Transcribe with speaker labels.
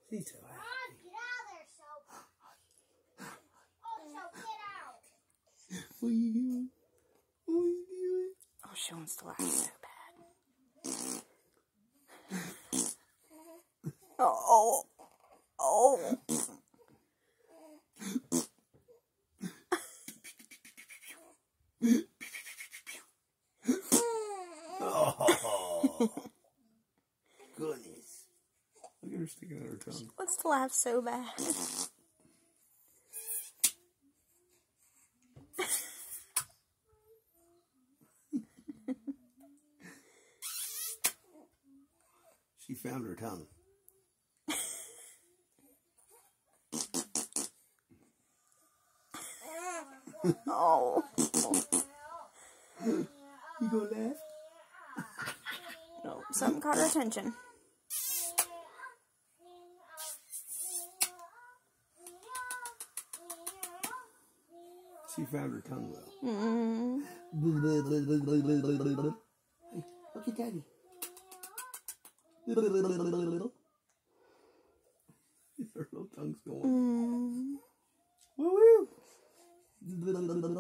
Speaker 1: She's so happy.
Speaker 2: Get out of there, Soap. Oh, Soap, get out.
Speaker 1: What are you doing? What are you doing?
Speaker 3: Oh, she wants to laugh so bad. Oh. Oh.
Speaker 1: Oh. Goodness. Look at her sticking out her tongue.
Speaker 3: She wants to laugh so bad.
Speaker 1: She found her tongue.
Speaker 3: Oh.
Speaker 1: You gonna laugh?
Speaker 3: No, something caught her attention.
Speaker 1: She found her tongue well.
Speaker 3: Mm.
Speaker 1: Hey, look at Daddy. Her little tongue's going.
Speaker 3: Mm.
Speaker 1: Woo woo.